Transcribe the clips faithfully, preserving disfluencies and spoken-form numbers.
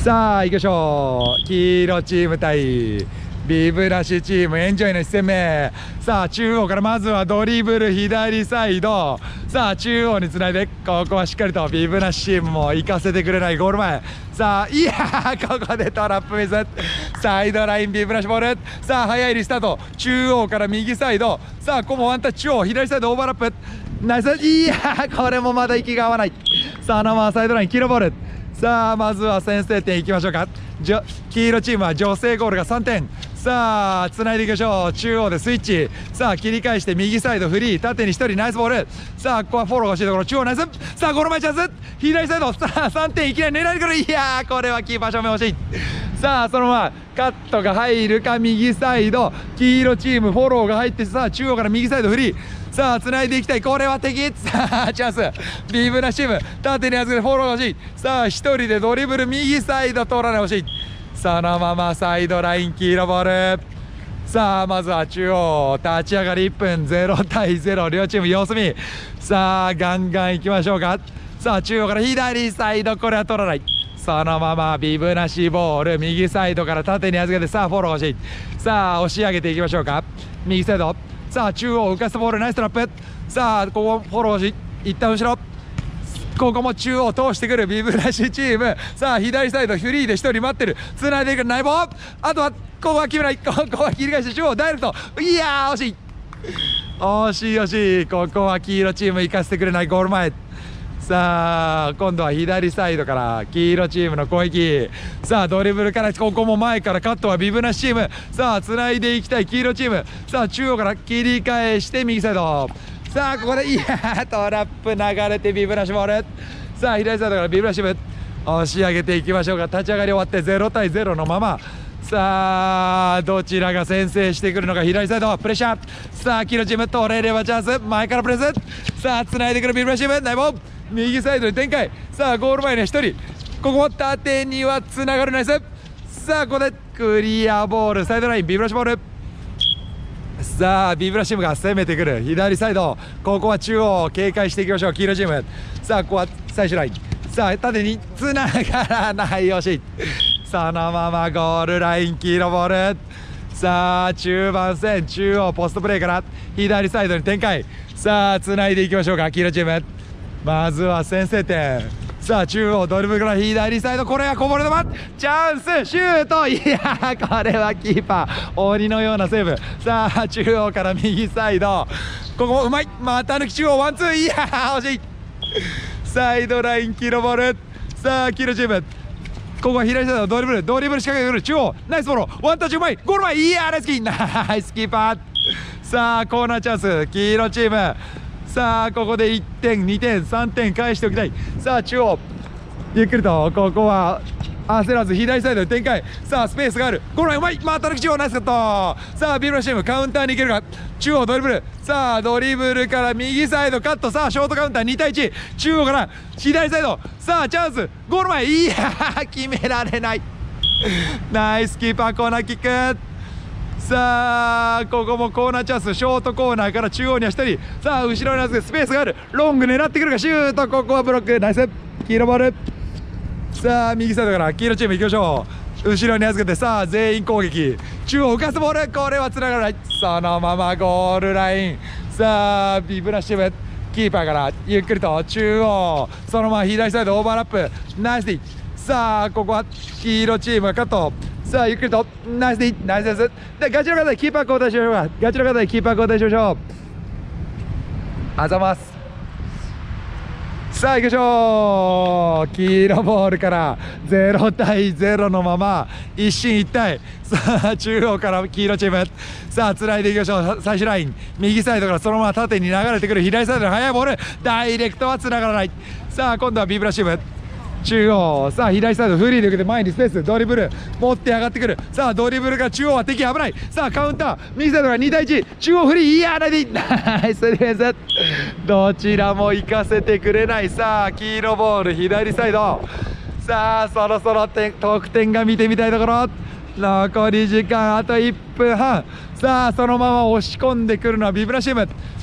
さあ行きましょう。黄色チーム対ビブラシチーム、エンジョイのいち戦目。さあ中央からまずはドリブル左サイド。さあ中央につないで、ここはしっかりとビブラシチームも行かせてくれない。ゴール前。さあいやー、ここでトラップミス。サイドラインビブラシボール。さあ早いリスタート、中央から右サイド。さあここもワンタッチ、中央左サイドオーバーラップ、ナイス。いやー、これもまだ息が合わない。さあナマーサイドライン黄色ボール。さあまずは先制点いきましょうか。じょ黄色チームは女性ゴールがさんてん。さあつないでいきましょう。中央でスイッチ。さあ切り返して右サイドフリー、縦にひとりナイスボール。さあここはフォローが欲しいところ、中央ナイス。さあゴール前チャンス、左サイド。さあさんてんいきなり狙いに来る。いやー、これはキーパー正面惜しい。さあそのままカットが入るか、右サイド黄色チームフォローが入って、さあ中央から右サイドフリー。さあつないでいきたい。これは敵。さあチャンス、ビブラシチーム縦に預けてフォローが欲しい。さあひとりでドリブル右サイド取らない、欲しい。そのままサイドライン黄色ボール。さあまずは中央立ち上がりいっぷん、ゼロたいゼロ、両チーム様子見。さあガンガンいきましょうか。さあ中央から左サイド、これは取らない。そのままビブなしボール、右サイドから縦に預けて、さあフォロー欲しい。さあ押し上げていきましょうか。右サイド、さあ中央浮かすボール、ナイストラップ。さあここフォロー欲しい。一旦後ろ、ここも中央通してくるビブラシチーム。さあ左サイドフリーでひとり待ってる、つないでいくナイボー。あとはここは決めない。ここは切り返して中央ダイレクト。いやー惜しい惜しい惜しい。ここは黄色チーム行かせてくれない。ゴール前。さあ今度は左サイドから黄色チームの攻撃。さあドリブルから、ここも前からカットはビブナシチーム。さあつないでいきたい黄色チーム。さあ中央から切り返して右サイド。さあここでいやー、トラップ流れてビブラシボール。さあ左サイドからビブラシチーム押し上げていきましょうか。立ち上がり終わってゼロたいゼロのまま。さあどちらが先制してくるのか。左サイドプレッシャー。さあ黄色チーム取れればチャンス、前からプレス。さあつないでくるビブラシチーム、ナイボー右サイドに展開。さあゴール前にひとり、ここも縦にはつながる、ナイス。さあここでクリアボール、サイドラインビブラシボール。さあビブラシチームが攻めてくる左サイド、ここは中央警戒していきましょう。黄色チーム。さあここは最終ライン。さあ縦につながらない、惜しい。そのままゴールライン黄色ボール。さあ中盤戦、中央ポストプレーから左サイドに展開。さあつないでいきましょうか。黄色チームまずは先制点。さあ中央ドリブルから左サイド、これはこぼれ球、チャンスシュート。いやー、これはキーパー鬼のようなセーブ。さあ中央から右サイド、ここもうまい。また抜き中央ワンツー、いやー惜しい。サイドライン黄色ボール。さあ黄色チーム、ここは左サイドドリブル、ドリブル仕掛けてくる中央、ナイスフォロー、ワンタッチうまい、ゴール前。いやーナイスキー、ナイスキーパー。さあコーナーチャンス黄色チーム。さあここでいってんにてんさんてん返しておきたい。さあ中央ゆっくりと、ここは焦らず左サイドで展開。さあスペースがある、ゴール前うまい、また抜き中央、ナイスカット。さあビブラシチームカウンターに行けるか。中央ドリブル、さあドリブルから右サイドカット。さあショートカウンターにたいいち、中央から左サイド。さあチャンス、ゴール前、いやー決められない。ナイスキーパー、コーナーキック。さあここもコーナーチャンス、ショートコーナーから中央にはひとり。さあ後ろに預けてスペースがある、ロング狙ってくるか、シュート、ここはブロック、ナイス黄色ボール。さあ右サイドから黄色チーム行きましょう。後ろに預けて、さあ全員攻撃、中央浮かすボール、これはつながらない。そのままゴールライン。さあビブラシチームキーパーからゆっくりと中央、そのまま左サイドオーバーラップ、ナイスディ。さあここは黄色チームがカット。さあゆっくりとナイスディ、ナイスです。でガチの方でキーパー交代しましょうか。ガチの方でキーパー交代しましょう。あざます。さあ行きましょう。黄色ボールからゼロたいゼロのまま一進一退。さあ中央から黄色チーム、さあつないでいきましょう。最終ライン右サイドからそのまま縦に流れてくる左サイドの速いボール、ダイレクトはつながらない。さあ今度はビブラシチーム中央、さあ左サイドフリーで受けて前にスペース、ドリブル持って上がってくる。さあドリブルから中央は敵危ない。さあカウンター右サイドがにたいいち、中央フリー、いやーナイスナイスディフェンス。どちらも行かせてくれない。さあ黄色ボール左サイド。さあそろそろ点得点が見てみたいところ。残り時間あといっぷんはん。さあそのまま押し込んでくるのはビブラシチーム。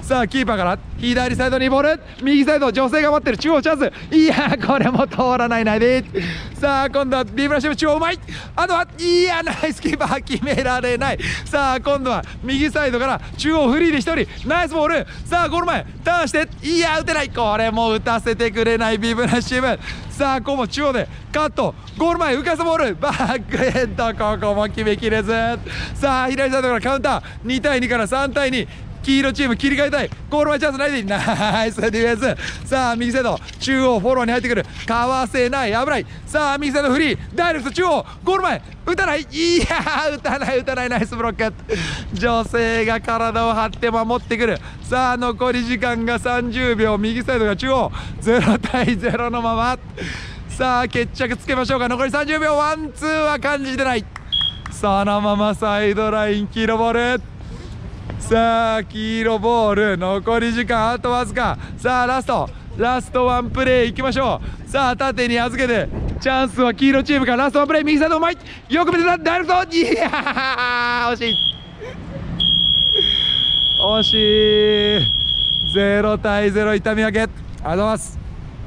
さあキーパーから左サイドにボール、右サイド女性が待ってる、中央チャンス、いやこれも通らないないで。さあ今度はビブラシム中央うまい、あとはいやナイスキーパー決められない。さあ今度は右サイドから中央フリーでひとりナイスボール、さあゴール前ターンして、いや打てない、これも打たせてくれないビブラシム。さあここも中央でカット、ゴール前浮かすボール、バックヘッド、ここも決めきれず。さあ左サイドからカウンター、にたいにからさんたいに、黄色チーム切り替えたい、ゴール前チャンスないで、ナイスディフェンス。さあ右サイド中央フォローに入ってくる、かわせない、危ない。さあ右サイドフリーダイレクト中央ゴール前打たない、いや打たない打たない、ナイスブロック。女性が体を張って守ってくる。さあ残り時間がさんじゅうびょう、右サイドが中央ゼロたいゼロのまま。さあ決着つけましょうか、残りさんじゅうびょう、ワンツーは感じてない、そのままサイドライン黄色ボール。さあ黄色ボール、残り時間あとわずか。さあラストラストワンプレーいきましょう。さあ縦に預けてチャンスは黄色チームから、ラストワンプレー右サイドうまい、よく見てたダイレクト、いやー惜しい惜しい、ゼロたいゼロ痛み分け。ありがとうございます。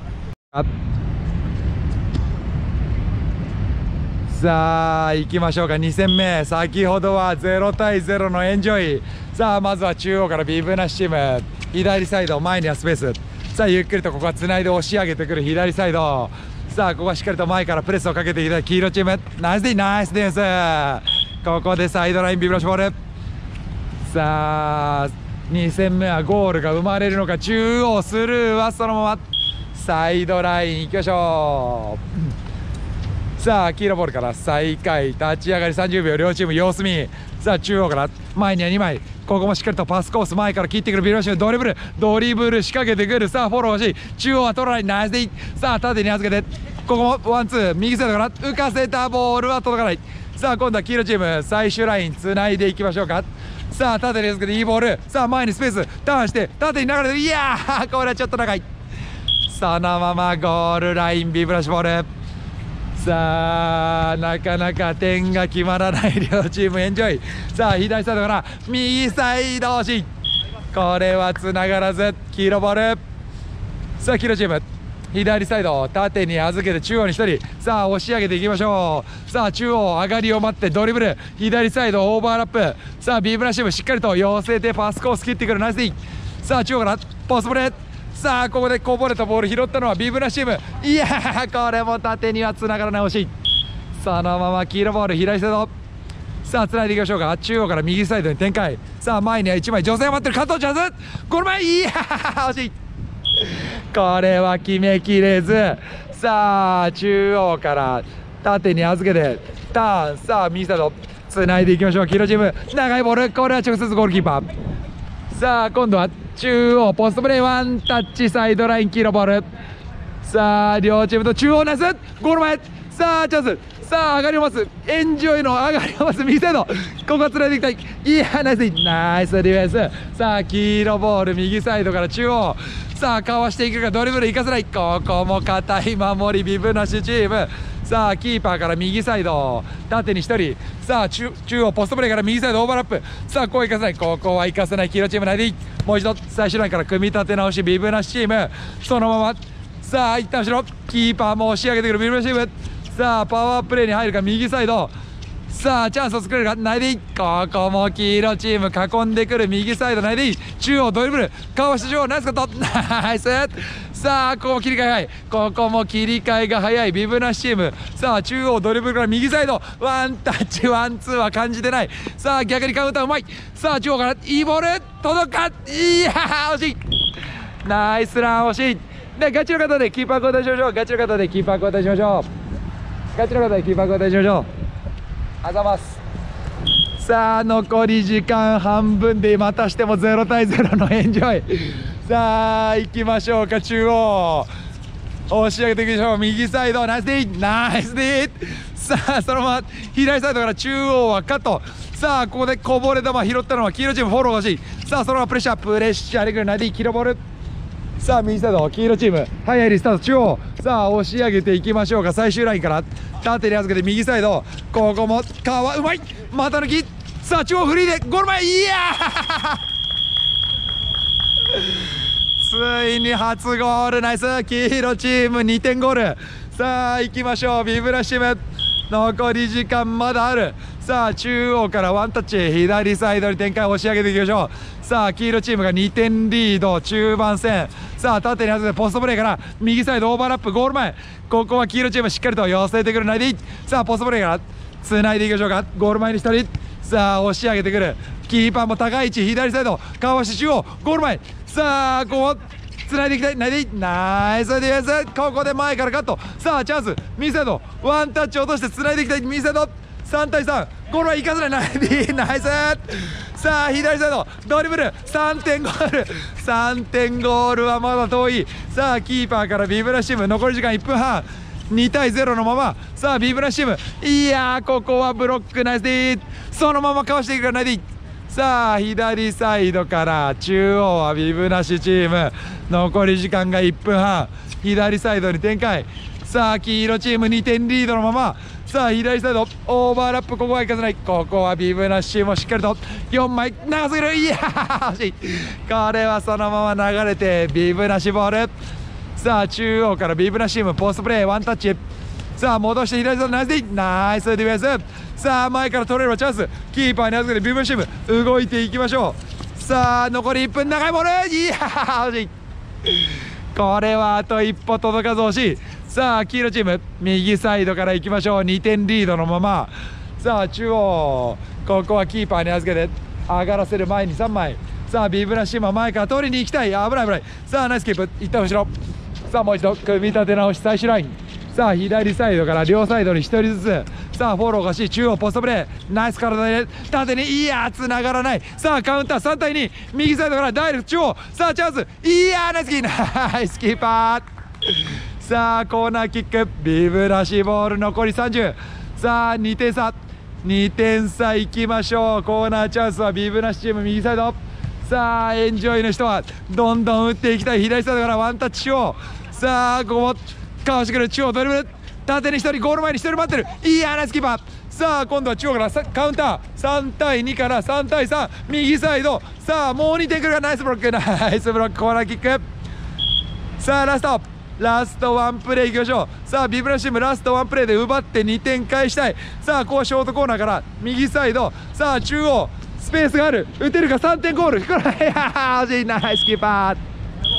さあ行きましょうか、に戦目。先ほどはゼロたいゼロのエンジョイ。さあまずは中央からビブナシチーム、左サイド前にはスペース。さあゆっくりとここはつないで押し上げてくる左サイド。さあここはしっかりと前からプレスをかけていた黄色チーム、ナイスディナイスディフェンス。ここでサイドラインビブラシボール。さあに戦目はゴールが生まれるのか、中央スルーはそのままサイドライン行きましょう。さあ黄色ボールから再開、立ち上がりさんじゅうびょう、両チーム様子見。さあ中央から前にはにまい、ここもしっかりとパスコース前から切ってくるビルバシュ、ドリブルドリブル仕掛けてくる。さあフォロー欲しい、中央は取らない、ナイスでいい。さあ縦に預けて、ここもワンツー、右サイドから浮かせたボールは届かない。さあ今度は黄色チーム最終ラインつないでいきましょうか。さあ縦に預けていいボール、さあ前にスペースターンして縦に流れて、いやーこれはちょっと長い、そのままゴールラインビブラシボール。さあなかなか点が決まらない両チームエンジョイ。さあ左サイドから右サイド押し、これはつながらず黄色ボール。さあ黄色チーム左サイド縦に預けて中央にひとり、さあ押し上げていきましょう。さあ中央上がりを待ってドリブル左サイドオーバーラップ。さあビブラシームしっかりと寄せてパスコース切ってくる、ナイスディ。さあ中央からポストプレー。さあここでこぼれたボール拾ったのはビブラシーム、いやーこれも縦にはつながらない、惜しい。そのまま黄色ボール左サイド。さあつないでいきましょうか、中央から右サイドに展開。さあ前にはいちまい女性が待ってる、加藤チャンス、ゴール前、いやー惜しい、これは決めきれず。さあ中央から縦に預けてターン、さあ右サイドつないでいきましょう、黄色チーム長いボール、これは直接ゴールキーパー。さあ今度は中央ポストプレーワンタッチサイドライン黄色ボール。さあ両チームと中央ナイスゴール前。さあチャンス、さあ上がりを待つエンジョイの上がりを待つ右サイド、ここはつないでいきたい、いやナイスナイスディフェンス。さあ黄色ボール右サイドから中央、さあかわしていくか、ドリブル行かせない、ここも堅い守りビブなしチーム。さあキーパーから右サイド縦にひとり、さあ 中, 中央ポストプレーから右サイドオーバーラップ。さあここは行かせない、ここは行かせない黄色チームないでいい。もう一度最終ラインから組み立て直しビブなしチーム、そのまま。さあ一旦後ろキーパーも押し上げてくるビブなしチーム。さあパワープレーに入るか右サイド、さあチャンスを作れるか、ないでいい。ここも黄色チーム囲んでくる右サイドないでいい。中央ドリブルかわして中央ナイスカット、ナイス。さあここも切り替え早い、ここも切り替えが早いビブなしチーム。さあ中央ドリブルから右サイドワンタッチワンツーは感じてない。さあ逆にカウンターうまい。さあ中央からいいボール届か、いやー惜しい、ナイスラン惜しい。でガチの方でキーパー交代しましょう、ガチの方でキーパー交代しましょう、ガチの方でキーパー交代しましょう。あざます。さあ残り時間半分でまたしてもゼロたいゼロのエンジョイ。さあ行きましょうか、中央押し上げていきましょう、右サイドナイスディーナイスディー。さあそのまま左サイドから中央はカット。さあここでこぼれ球拾ったのは黄色チーム、フォロー欲しい。さあそのままプレッシャープレッシャーでくるナイスディー黄色ボール。さあ右サイド黄色チーム早いリスタート中央。さあ押し上げていきましょうか、最終ラインから縦に預けて右サイド、ここもかわうまい股抜き。さあ中央フリーでゴール前、いやついに初ゴール、ナイス。黄色チームにてんゴール。さあ行きましょう、ビブラシム。残り時間まだある。さあ中央からワンタッチ、左サイドに展開、押し上げていきましょう。さあ黄色チームがにてんリード、中盤戦。さあ縦に外れてポストプレーから右サイドオーバーラップ、ゴール前。ここは黄色チームしっかりと寄せてくる、ないでいい。さあポストプレーからつないでいきましょうか。ゴール前にひとり。さあ押し上げてくる。キーパーも高い位置、左サイドかわして中央、ゴール前。さあここつないでいきたい、ないでいい。ナイスディフェンス。ここで前からカット。さあチャンス、右サイドワンタッチ落としてつないでいきたい、右サイドさんたいさん、ゴールは行かずない、ないでいい。ナイス。さあ左サイドドリブルさんてんゴール、さんてんゴールはまだ遠い。さあキーパーからビブラシム、残り時間いっぷんはん、にたいゼロのまま。さあビブラシム、いやーここはブロック、ナイスでいい。そのままかわしていくから、ないでいい。さあ左サイドから中央はビブなしチーム、残り時間がいっぷんはん、左サイドに展開。さあ黄色チームにてんリードのまま。さあ左サイドオーバーラップ、ここはいかせない。ここはビブなしチームもしっかりとよんまい長すぎる、いやー惜しい。これはそのまま流れてビブなしボール。さあ中央からビブなしチームポストプレーワンタッチ。さあ戻して左サイドナイスでいい、ナイスディフェンス。さあ前から取れればチャンス、キーパーに預けてビブラシム動いていきましょう。さあ残りいっぷん、長いボール、いやー惜しい。これはあと一歩届かず惜しい。さあ黄色チーム右サイドからいきましょう、にてんリードのまま。さあ中央ここはキーパーに預けて上がらせる、前にさんまい。さあビブラシムは前から取りに行きたい、危ない危ない。さあナイスキープ、一旦後ろ。さあもう一度組み立て直し、最終ライン。さあ左サイドから両サイドにひとりずつ。さあフォローがし、中央ポストプレー、ナイス体で縦に、いやー繋がらない。さあカウンターさんたいに、右サイドからダイレクト中央。さあチャンス、いやーナイスキーナイスキーパー。さあコーナーキック、ビブラシボール、残りさんじゅう。さあにてんさ、にてんさいきましょう。コーナーチャンスはビブラシチーム右サイド。さあエンジョイの人はどんどん打っていきたい、左サイドからワンタッチしよう。さあここもかわしてくる、中央ドリブル、縦にひとり、ゴール前にひとり待ってる、いやーナイスキーパー。さあ今度は中央からカウンター、さんたいにからさんたいさん、右サイド。さあもうにてんくるが、ナイスブロック、ナイスブロック、コーナーキック。さあラストラストワンプレーいきましょう。さあビブラシムラストワンプレーで奪ってにてん返したい。さあここはショートコーナーから右サイド。さあ中央スペースがある、打てるか、さんてんゴール、これいやー惜しい、ナイスキーパー。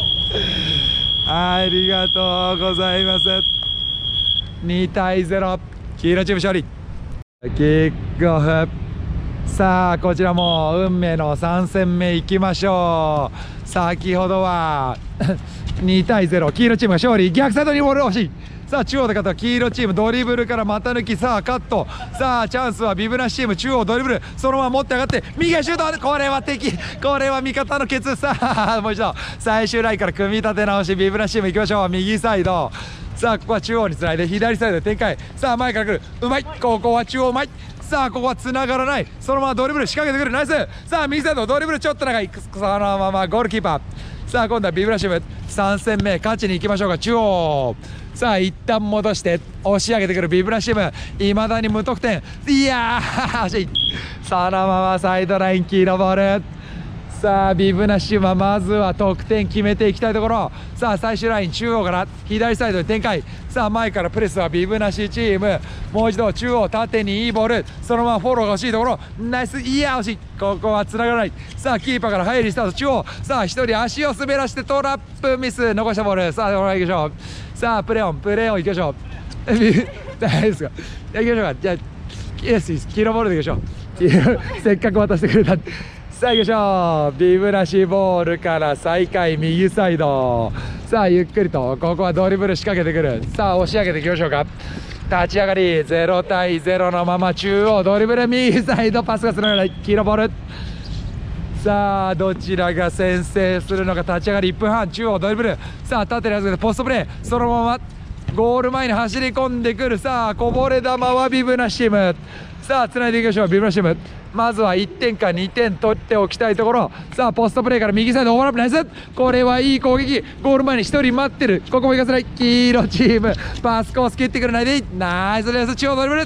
ありがとうございます。にたいゼロ、黄色チーム勝利。キックオフ。さあこちらも運命のさんせんめいいきましょう。先ほどはにたいゼロ、黄色チームが勝利。逆サイドにボール欲しい。さあ中央で勝った黄色チーム、ドリブルから股抜き。さあカット。さあチャンスはビブナシチーム、中央ドリブル、そのまま持って上がって右がシュート、これは敵、これは味方のケツ。さあもう一度最終ラインから組み立て直し、ビブナシチームいきましょう。右サイド。さあここは中央につないで左サイドで展開。さあ前から来る、うまい。ここは中央うまい。さあここはつながらない、そのままドリブル仕掛けてくる、ナイス。さあ右サイドドリブルちょっと長い、そのままゴールキーパー。さあ今度はビブラシムさん戦目勝ちに行きましょうか。中央。さあ一旦戻して押し上げてくるビブラシム、いまだに無得点。いやー惜しい。そのままサイドライン、黄色ボール。さあビブナシムはまずは得点決めていきたいところ。さあ最終ライン中央から左サイドに展開。さあ前からプレスはビブナシチーム、もう一度中央縦にいいボール、そのままフォローが欲しいところ、ナイス。いや惜しい、ここはつながらない。さあキーパーから入りスタート、中央。さあ一人足を滑らしてトラップミス、残したボール。さあ行きましょう。さあプレオンプレオンいきましょう。大丈夫ですか、いきましょうか。じゃあイエスイス、黄色ボールでいきましょう。せっかく渡してくれた。さあ行きましょう。ビブラシボールから再開、右サイド。さあゆっくりとここはドリブル仕掛けてくる。さあ押し上げていきましょうか。立ち上がりゼロたいゼロのまま、中央ドリブル、右サイドパスがつながらない、黄色ボール。さあどちらが先制するのか。立ち上がりいっぷんはん、中央ドリブル。さあ縦に預けてポストプレー、そのままゴール前に走り込んでくる。さあこぼれ球はビブナシム。さあつないでいきましょう。ビブナシムまずはいってんかにてん取っておきたいところ。さあポストプレーから右サイドオーバーラップ、ナイス。これはいい攻撃。ゴール前にひとり待ってる、ここも行かせない。黄色チームパスコース切ってくる、ないでいい、ナイスです。中央ドリブル。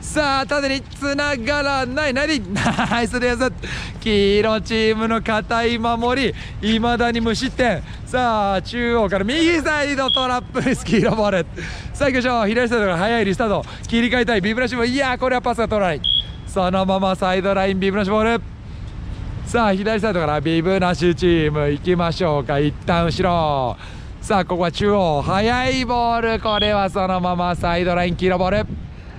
さあ縦につながらないないナイスディフェンス。黄色チームの堅い守りいまだに無失点。さあ中央から右サイドトラップです。黄色ボール。さあ行きましょう。左サイドから速いリスタート切り替えたいビブラシム。いやーこれはパスが取らない。そのままサイドラインビブナシボール。さあ左サイドからビブナシチーム行きましょうか。一旦後ろ。さあここは中央速いボール。これはそのままサイドライン黄色ボール。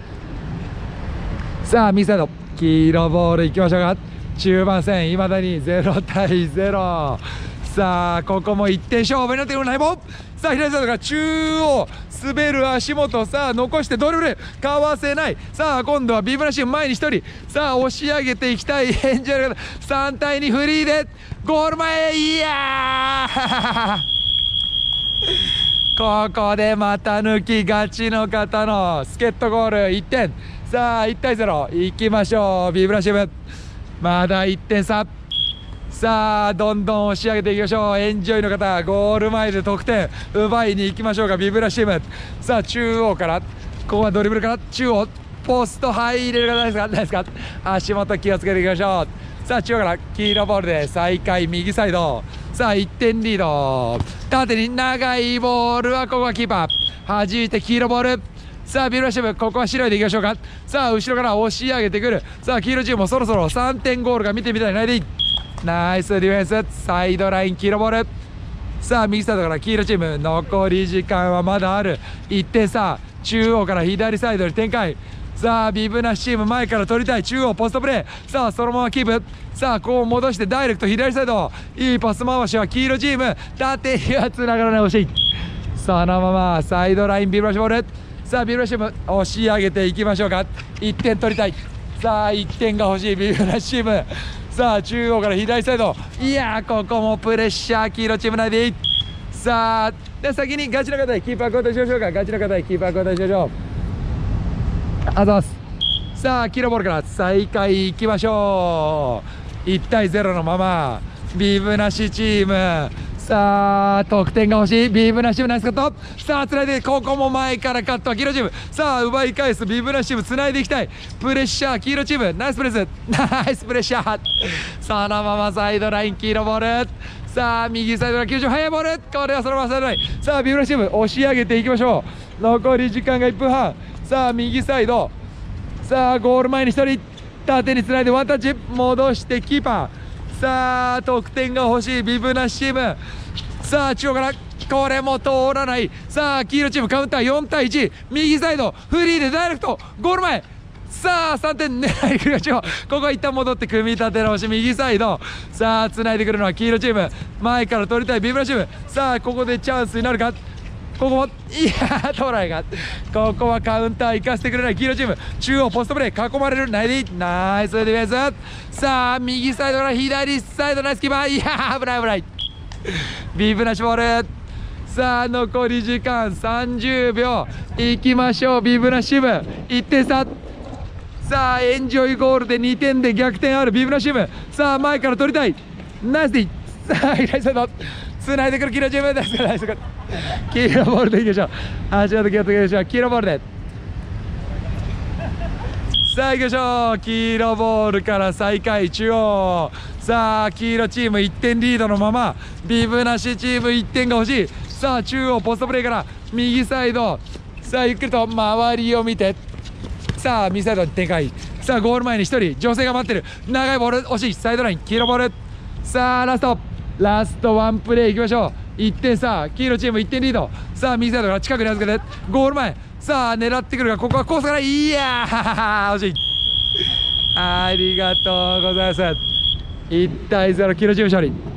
さあ右サイド黄色ボール行きましょうか。中盤戦いまだにゼロたいゼロ。さあここもいってん勝負になってくる。ナイボー。さあ左サイドから中央滑る足元。さあ残してドリブルかわせない。さあ今度はビブラシーム前にひとり。さあ押し上げていきたいエンジョイの方。さんたいにフリーでゴール前。いやーここでまた抜きがちの方の助っ人ゴールいってん。さあいちたいゼロいきましょう。ビブラシームまだいってん差。さあどんどん押し上げていきましょう。エンジョイの方ゴール前で得点奪いに行きましょうか。ビブラシーム。さあ中央からここはドリブルから中央ポスト入れる方ですかないですか。足元気をつけていきましょう。さあ中央から黄色ボールで再開右サイド。さあいってんリード。縦に長いボールはここはキーパー弾いて黄色ボール。さあビブラシームここは白いでいきましょうか。さあ後ろから押し上げてくる。さあ黄色チームもそろそろさんてんゴールが見てみたいないでいい。ナイスディフェンス。サイドライン黄色ボール。さあ右サイドから黄色チーム残り時間はまだある。いってん差。中央から左サイドに展開。さあビブナシチーム前から取りたい。中央ポストプレー。さあそのままキープ。さあこう戻してダイレクト左サイド。いいパス回しは黄色チーム。縦にはつながらない。惜しい。そのままサイドラインビブラシボール。さあビブラシチーム押し上げていきましょうか。いってん取りたい。さあいってんが欲しいビブナシチーム。さあ中央から左サイド。いやーここもプレッシャー黄色チーム内でいい。さあで先にガチの方でキーパー交代しましょうか。ガチの方でキーパー交代しましょう。ありがとうございます。さあ黄色ボールから再開いきましょう。いちたいゼロのままビブナシチーム。さあ得点が欲しいビブナシチーム。ナイスカット。さあつないでここも前からカットは黄色チーム。さあ奪い返すビブナシチームつないでいきたい。プレッシャー黄色チーム。ナイスプレスナイスプレッシャー。そのままサイドライン黄色ボール。さあ右サイドからきゅうじゅう速いボール。これはそのままサイドライン。さあビブナシチーム押し上げていきましょう。残り時間がいっぷんはん。さあ右サイド。さあゴール前にひとり縦につないでワンタッチ戻してキーパー。さあ得点が欲しいビブナシチーム。さあ中央からこれも通らない。さあ黄色チームカウンターよんたいいち。右サイドフリーでダイレクトゴール前。さあさんてん狙いくるよ。ここは一旦戻って組み立て直し右サイド。さあつないでくるのは黄色チーム。前から取りたいビブラシチーム。さあここでチャンスになるか。ここもいやトライが。ここはカウンター行かせてくれない黄色チーム。中央ポストプレー囲まれる。ナイスナイスディフェンス。さあ右サイドから左サイドナイスキーパー。いや危ない危ない。ビブナシボール。さあ残り時間さんじゅうびょういきましょう。ビブナシチームいってん差。さあエンジョイゴールでにてんで逆転あるビブナシチーム。さあ前から取りたい。ナイスディ。さあ左サイドつないでくる黄色チームですから。黄色ボールでいきましょう。足元気をつけましょう。黄色ボールでさあいきましょう。黄色ボールから再開中央。さあ黄色チームいってんリードのままビブナシチームいってんが欲しい。さあ中央ポストプレーから右サイド。さあゆっくりと周りを見て。さあ右サイドに展開。さあゴール前にひとり女性が待ってる。長いボール惜しい。サイドライン黄色ボール。さあラストラストワンプレーいきましょう。いってん差。黄色チームいってんリード。さあ右サイドから近くに預けてゴール前。さあ狙ってくるがここはコースから。いやー惜しい。ありがとうございます。いちたいゼロ黄色チーム勝利。